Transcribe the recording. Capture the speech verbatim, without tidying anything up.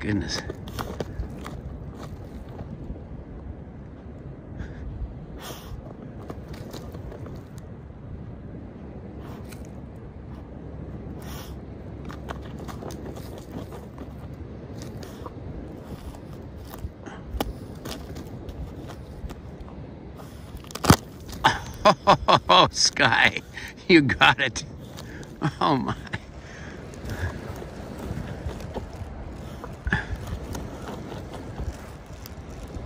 goodness. Oh, Skye, you got it. Oh my.